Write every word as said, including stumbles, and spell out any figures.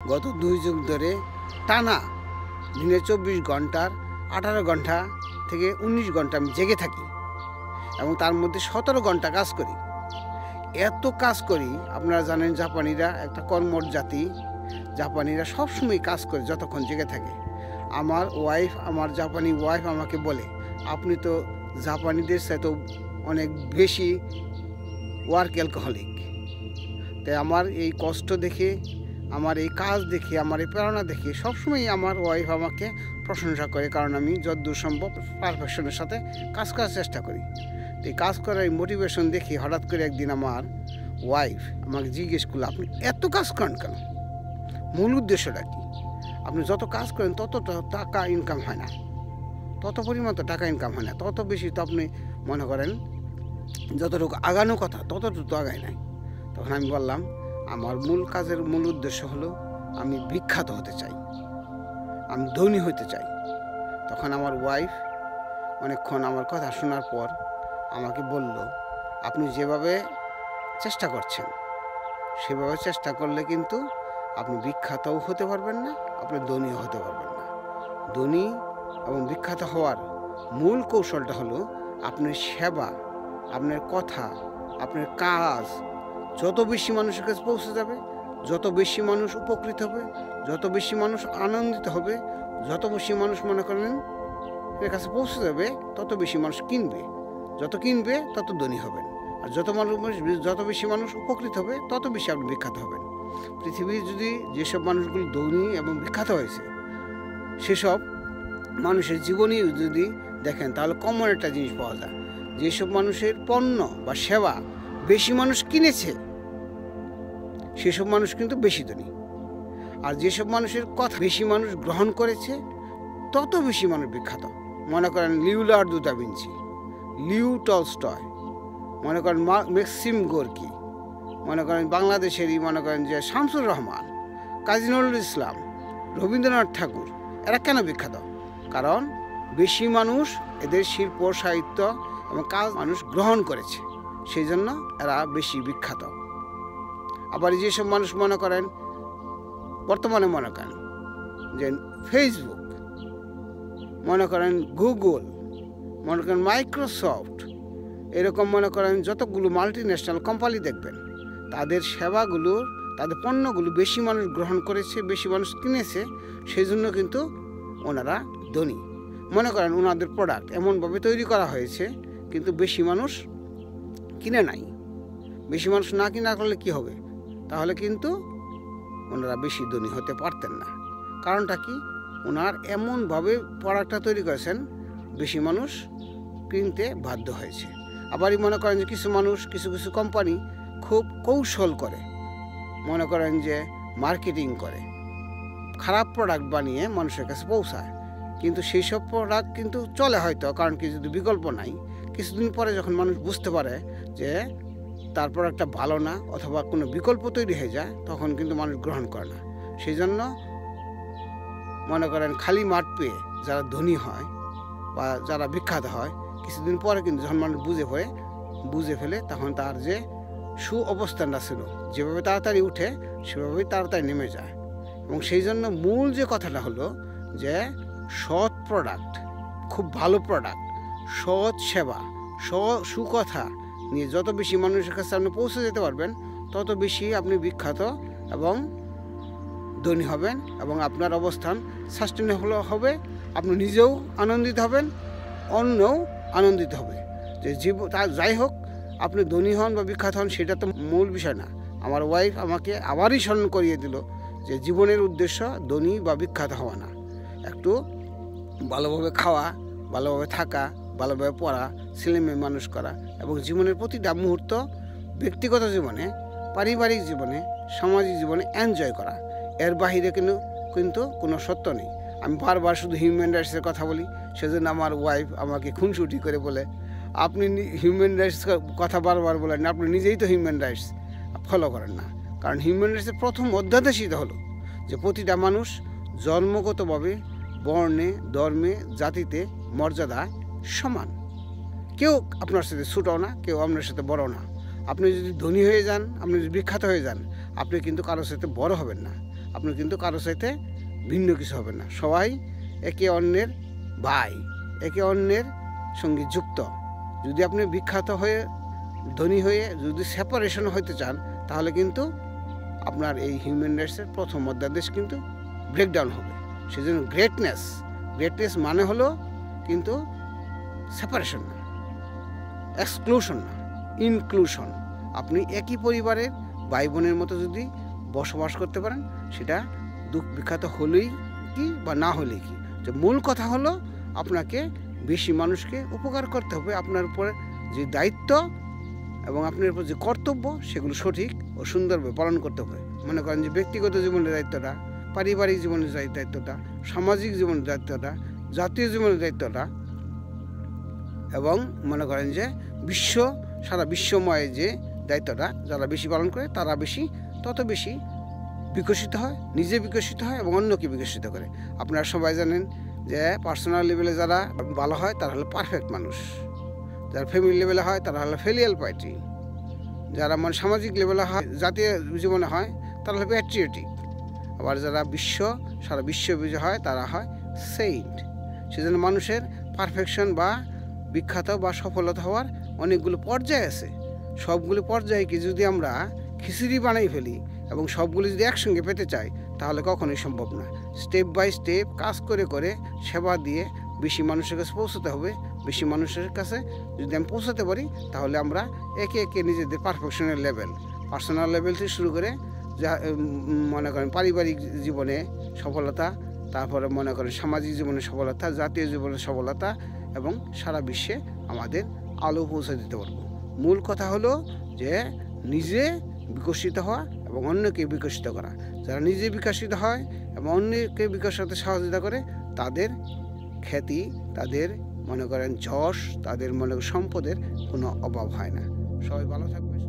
গত দুই যুগ ধরে টানা দিনে চব্বিশ ঘন্টার আঠারো ঘন্টা থেকে উনিশ ঘন্টা আমি জেগে থাকি এবং তার মধ্যে সতেরো ঘন্টা কাজ করি। এত কাজ করি, আপনারা জানেন জাপানিরা একটা কর্মঠ জাতি, জাপানিরা সবসময় কাজ করে যতক্ষণ জেগে থাকে। আমার ওয়াইফ আমার জাপানি ওয়াইফ আমাকে বলে, আপনি তো জাপানিদের সাথে অনেক বেশি ওয়ার্ক অ্যালকোহলিক। তাই আমার এই কষ্ট দেখে, আমার এই কাজ দেখে, আমার এই প্রেরণা দেখে সবসময় আমার ওয়াইফ আমাকে প্রশংসা করে, কারণ আমি যতদূর সম্ভব পারফেকশনের সাথে কাজ করার চেষ্টা করি। এই কাজ করার এই মোটিভেশন দেখে হঠাৎ করে একদিন আমার ওয়াইফ আমাকে জিজ্ঞেস করলো, আপনি এত কাজ করেন কেন? মূল উদ্দেশ্যটা কি? আপনি যত কাজ করেন তত টাকা ইনকাম হয় না, তত পরিমাণ তো টাকা ইনকাম হয় না, তত বেশি তো আপনি মনে করেন যতটুকু আগানো কথা ততটুকু তো আগায় নাই। তখন আমি বললাম, আমার মূল কাজের মূল উদ্দেশ্য হলো আমি বিখ্যাত হতে চাই, আমি ধনী হতে চাই। তখন আমার ওয়াইফ অনেকক্ষণ আমার কথা শোনার পর আমাকে বলল, আপনি যেভাবে চেষ্টা করছেন সেভাবে চেষ্টা করলে কিন্তু আপনি বিখ্যাতও হতে পারবেন না, আপনি ধনীও হতে পারবেন না। ধনী এবং বিখ্যাত হওয়ার মূল কৌশলটা হলো আপনার সেবা, আপনার কথা, আপনার কাজ যত বেশি মানুষের কাছে পৌঁছে যাবে, যত বেশি মানুষ উপকৃত হবে, যত বেশি মানুষ আনন্দিত হবে, যত বেশি মানুষ মনে করেন এর কাছে পৌঁছে যাবে, তত বেশি মানুষ কিনবে, যত কিনবে তত ধনী হবেন, আর যত মানুষ যত বেশি মানুষ উপকৃত হবে তত বেশি আপনি বিখ্যাত হবেন। পৃথিবীর যদি যেসব মানুষগুলো ধনী এবং বিখ্যাত হয়েছে সেসব মানুষের জীবনী যদি দেখেন তাহলে কমন একটা জিনিস পাওয়া যায়, যেসব মানুষের পণ্য বা সেবা বেশি মানুষ কিনেছে সেসব মানুষ কিন্তু বেশি ধনী, আর যেসব মানুষের কথা বেশি মানুষ গ্রহণ করেছে তত বেশি মানুষ বিখ্যাত। মনে করেন Leonardo da Vinci, Leo Tolstoy, মনে করেন ম্যাক্সিম গোর্কি, মনে করেন বাংলাদেশেরই মনে করেন যে শামসুর রহমান, কাজী নজরুল ইসলাম, রবীন্দ্রনাথ ঠাকুর, এরা কেন বিখ্যাত? কারণ বেশি মানুষ এদের শিল্প সাহিত্য এবং কাজ মানুষ গ্রহণ করেছে, সেই জন্য এরা বেশি বিখ্যাত। আবার যেসব মানুষ মনে করেন বর্তমানে মনে করেন যে ফেসবুক, মনে করেন গুগল, মনে করেন মাইক্রোসফট, এরকম মনে করেন যতগুলো মাল্টি ন্যাশনাল কোম্পানি দেখবেন, তাদের সেবাগুলো তাদের পণ্যগুলো বেশি মানুষ গ্রহণ করেছে, বেশি মানুষ কিনেছে, সেই জন্য কিন্তু ওনারা ধনী। মনে করেন ওনাদের প্রোডাক্ট এমনভাবে তৈরি করা হয়েছে কিন্তু বেশি মানুষ কিনে নাই। বেশি মানুষ না কিনা করলে কি হবে? তাহলে কিন্তু ওনারা বেশি ধনী হতে পারতেন না। কারণটা কি? ওনার এমনভাবে প্রোডাক্টটা তৈরি করেছেন বেশি মানুষ কিনতে বাধ্য হয়েছে। আবারই মনে করেন যে কিছু মানুষ কিছু কিছু কোম্পানি খুব কৌশল করে, মনে করেন যে মার্কেটিং করে, খারাপ প্রোডাক্ট বানিয়ে মানুষের কাছে পৌঁছায়, কিন্তু সেই সব প্রোডাক্ট কিন্তু চলে হয়তো, কারণ কি যদি বিকল্প নাই, কিছুদিন পরে যখন মানুষ বুঝতে পারে যে তার প্রোডাক্টটা ভালো না অথবা কোনো বিকল্প তৈরি হয়ে যায়, তখন কিন্তু মানুষ গ্রহণ করে না। সেই জন্য মনে করেন খালি মাঠ পেয়ে যারা ধনী হয় বা যারা বিখ্যাত হয়, কিছুদিন পরে কিন্তু যখন মানুষ বুঝে পড়ে বুঝে ফেলে তখন তার যে সু অবস্থানটা ছিল, যেভাবে তাড়াতাড়ি উঠে সেভাবেই তাড়াতাড়ি নেমে যায়। এবং সেই জন্য মূল যে কথাটা হলো যে সৎ প্রোডাক্ট, খুব ভালো প্রোডাক্ট, সৎ সেবা, সৎ সুকথা নিয়ে যত বেশি মানুষের কাছে আপনি পৌঁছে যেতে পারবেন তত বেশি আপনি বিখ্যাত এবং ধনী হবেন এবং আপনার অবস্থান সাস্টেনেবল হবে, আপনি নিজেও আনন্দিত হবেন, অন্যও আনন্দিত হবে। যে জীব যাই হোক, আপনি ধনী হন বা বিখ্যাত হন সেটা তো মূল বিষয় না। আমার ওয়াইফ আমাকে আবারই স্মরণ করিয়ে দিল যে জীবনের উদ্দেশ্য ধনী বা বিখ্যাত হওয়া না, একটু ভালোভাবে খাওয়া, ভালোভাবে থাকা, ভালোভাবে পড়া, ছেলেমেয়ে মানুষ করা এবং জীবনের প্রতিটা মুহূর্ত ব্যক্তিগত জীবনে, পারিবারিক জীবনে, সামাজিক জীবনে এনজয় করা। এর বাহিরে কিন্তু কিন্তু কোনো সত্য নেই। আমি বারবার শুধু হিউম্যান রাইটসের কথা বলি, সেজন্য আমার ওয়াইফ আমাকে খুনসুটি করে বলে, আপনি হিউম্যান রাইটস কথা বারবার বলেন, আপনি নিজেই তো হিউম্যান রাইটস ফলো করেন না। কারণ হিউম্যান রাইটসের প্রথম অধ্যাদেশই হলো যে প্রতিটা মানুষ জন্মগতভাবে বর্ণে, ধর্মে, জাতিতে, মর্যাদায় সমান। কেউ আপনার সাথে ছোটও না, কেউ আপনার সাথে বড় না। আপনি যদি ধনী হয়ে যান, আপনি যদি বিখ্যাত হয়ে যান, আপনি কিন্তু কারোর সাথে বড় হবেন না, আপনি কিন্তু কারো সাথে ভিন্ন কিছু হবে না। সবাই একে অন্যের ভাই, একে অন্যের সঙ্গে যুক্ত। যদি আপনি বিখ্যাত হয়ে ধনী হয়ে যদি সেপারেশন হতে চান, তাহলে কিন্তু আপনার এই হিউম্যান রাইটসের প্রথম অধ্যাদেশ কিন্তু ব্রেকডাউন হবে। সেজন্য গ্রেটনেস গ্রেটনেস মানে হলো কিন্তু সেপারেশন না, এক্সক্লুশন না, ইনক্লুশন। আপনি একই পরিবারের ভাই বোনের মতো যদি বসবাস করতে পারেন, সেটা দুঃখ বিখ্যাত হলেই কি বা না হলেই কি, যে মূল কথা হলো আপনাকে বেশি মানুষকে উপকার করতে হবে। আপনার উপরে যে দায়িত্ব এবং আপনার উপর যে কর্তব্য, সেগুলো সঠিক ও সুন্দরভাবে পালন করতে হবে। মনে করেন যে ব্যক্তিগত জীবনের দায়িত্বটা, পারিবারিক জীবনের দায়িত্বটা, সামাজিক জীবনের দায়িত্বটা, জাতীয় জীবনের দায়িত্বটা, এবং মনে করেন যে বিশ্ব সারা বিশ্বময় যে দায়িত্বটা যারা বেশি পালন করে, তারা বেশি তত বেশি বিকশিত হয়, নিজে বিকশিত হয় এবং অন্যকে বিকশিত করে। আপনারা সবাই জানেন যে পার্সোনাল লেভেলে যারা ভালো হয় তারা হলো পারফেক্ট মানুষ, যারা ফ্যামিলি লেভেলে হয় তারা হলো ফিলিয়াল পাইটি, যারা মানে সামাজিক লেভেলে হয়, জাতীয় জীবনে হয় তারা হলো প্যাট্রিয়টিক, আবার যারা বিশ্ব সারা বিশ্ব বিজয় হয় তারা হয় সেইন্ট। সেজন্য মানুষের পারফেকশন বা বিখ্যাত বা সফলতা হওয়ার অনেকগুলো পর্যায় আছে। সবগুলো পর্যায়কে যদি আমরা খিচুড়ি বানাই ফেলি এবং সবগুলো যদি একসঙ্গে পেতে চাই, তাহলে কখনোই সম্ভব না। স্টেপ বাই স্টেপ কাজ করে করে সেবা দিয়ে বেশি মানুষের কাছে পৌঁছতে হবে। বেশি মানুষের কাছে যদি আমি পৌঁছাতে পারি, তাহলে আমরা একে একে নিজেদের পারফেকশনের লেভেল, পার্সোনাল লেভেল থেকে শুরু করে যা মনে করেন পারিবারিক জীবনে সফলতা, তারপরে মনে করেন সামাজিক জীবনে সফলতা, জাতীয় জীবনের সফলতা এবং সারা বিশ্বে আমাদের আলো পৌঁছে দিতে পারবো। মূল কথা হলো যে নিজে বিকশিত হওয়া এবং অন্যকে বিকশিত করা। যারা নিজে বিকশিত হয় এবং অন্যকে বিকশিত সহযোগিতা করে, তাদের খ্যাতি, তাদের মনে করেন যশ, তাদের মনে করেন সম্পদের কোনো অভাব হয় না। সবাই ভালো থাকবে।